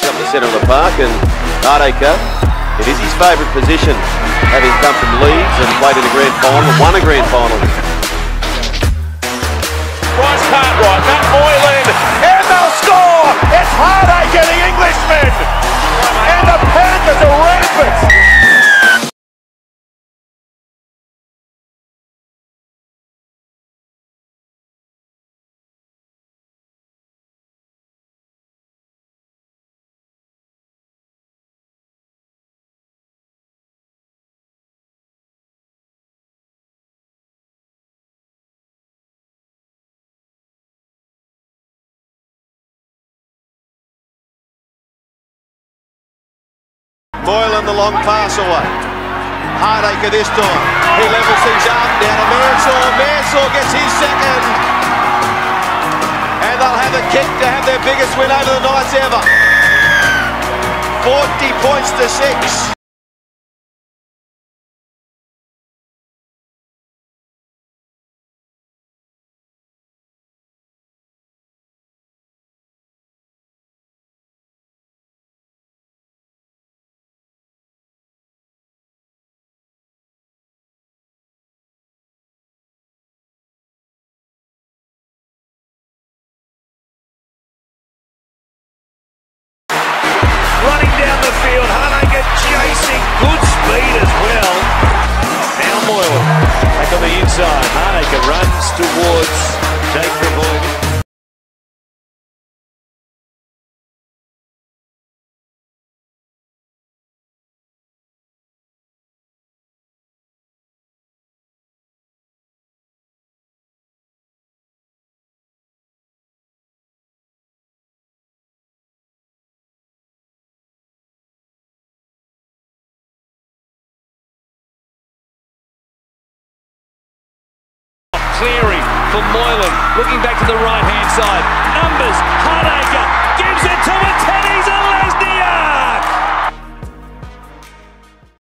up the centre of the park, and Hardacre, it is his favourite position, having come from Leeds and played in a grand final, won a grand final. Bryce Cartwright, Matt Moylan, and they'll score! It's Hardacre, the Englishman! And the Panthers are rampant! Moylan the long pass away. Hardacre this time. He levels things up down to Mansour. Mansour gets his second. And they'll have a kick to have their biggest win over the Knights ever. 40 points to 6. Running down the field, Hardacre chasing, good speed as well. Now Moylan, back on the inside, Hardacre runs towards Jake Vervoorn. Cleary for Moylan, looking back to the right-hand side. Numbers, Hardacre gives it to Mateta.